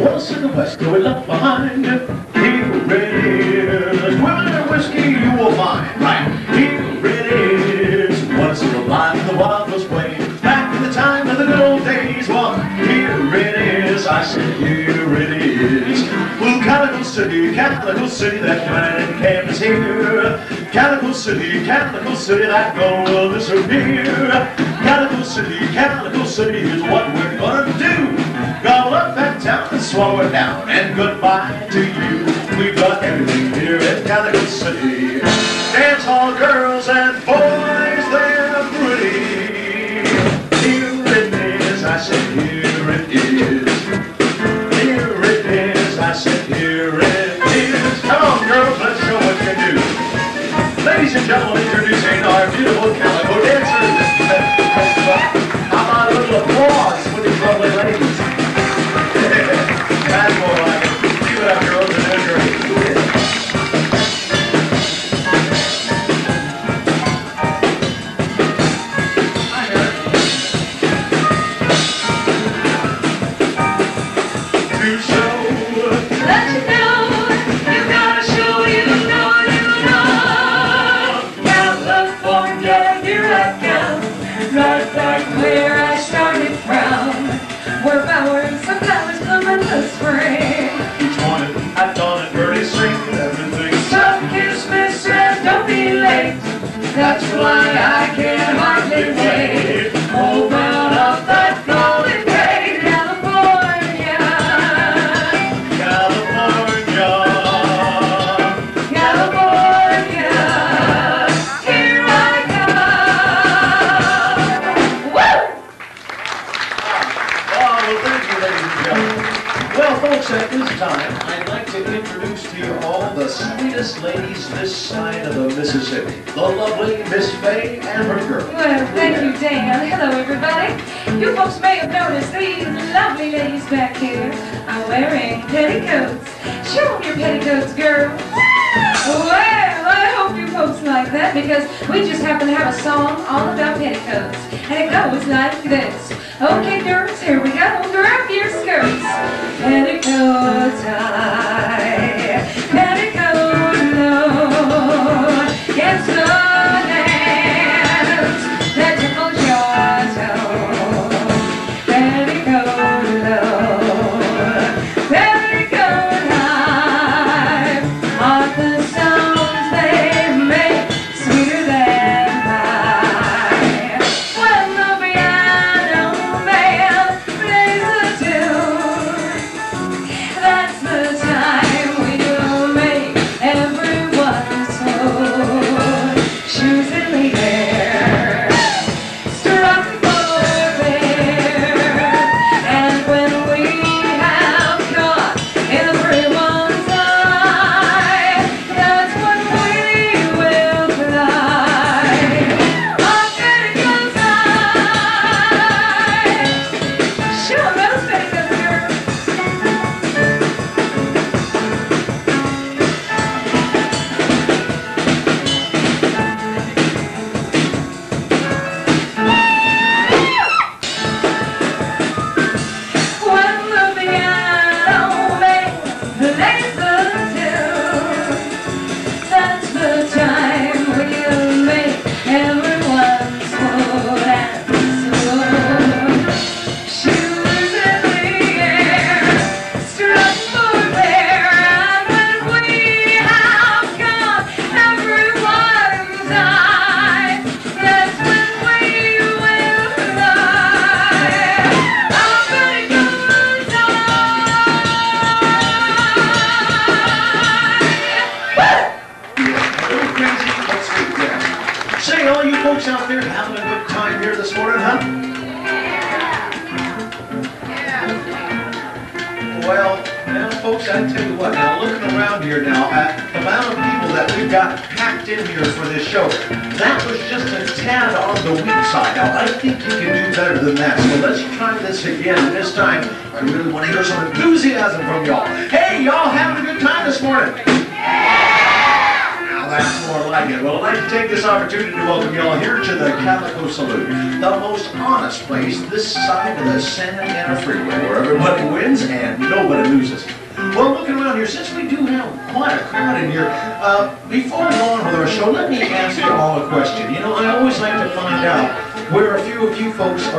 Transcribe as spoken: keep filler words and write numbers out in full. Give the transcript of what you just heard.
Once in the West, we left behind. Here it is. Women and whiskey you will find. Right. Here it is. Once in a life in the wildest way. Back in the time of the good old days. Well, here it is. I said, here it is. Blue Calico City, Calico City, that mining camp is here. Calico City, Calico City, that gold will disappear. Calico City, Calico City is what we're gonna do. Gobble up that town and swallow it down. And goodbye to you. We've got everything here in Calico City. Dance hall girls and boys, they're pretty. Here it is, I said here it is. Here it is, I said here it is. Come on girls, let's show what you can do. Ladies and gentlemen, introducing our beautiful Calico dancers. How about a little applause for these lovely ladies? That's more like it. Keep it up, girls, and they're great. Hi, Eric. To show, let you know, you gotta show, you know, you know. California, here I come, right back where I started from. Where flowers and flowers bloom in the spring. each morning at dawn and Birdie sing everything. So kiss me, said, don't be late. That's why I can hardly wait. Hold on up that golden gate, California. California. California, here I come. Woo! Oh, well, thank you, ladies and gentlemen. Well, folks, at this time, I'd like to introduce to you all the sweetest ladies this side of the Mississippi. The lovely Miss Faye and her girl. Well, thank you, Dan. Hello, everybody. You folks may have noticed these lovely ladies back here are wearing petticoats. Show them your petticoats, girl. Well, I hope you folks like that because we just happen to have a song all about petticoats. And it goes like this. Okay, girls, here we go. Grab your skirts. Petticoats high, petticoat low. It's the dance that tickles your toe. Petticoat low, petticoat high. Are the sounds they make sweeter than pie. When the piano man plays a tune, that's the time we do make everyone swoon. Shoes in the air, struck for bear. And when we have caught everyone's eye, that's when we will fly. Our petticoats high. Show those petticoats, girls. When the piano man plays the tune, that's the time when you make everyone swoon and swoon. Shoes in the air, struck for bear. And when we have got everyone's eye, that's when we will fly. Our petticoats high. Little crazy, but sweet there. Say, all you folks out there having a good time here this morning, huh? Well, now, folks, I tell you what, now, looking around here now, at the amount of people that we've got packed in here for this show, that was just a tad on the weak side. Now, I think you can do better than that, so let's try this again. And this time, I really want to hear some enthusiasm from y'all. Hey, y'all having a good time this morning? Now, that's more like it. Well, I'd like to take this opportunity to welcome you all here to the Calico Saloon, the most honest place this side of the Santa Ana Freeway, where everybody wins and nobody loses. Well, looking around here, since we do have quite a crowd in here, uh, before we go on with our show, let me ask you all a question. You know, I always like to find out where a few of you folks are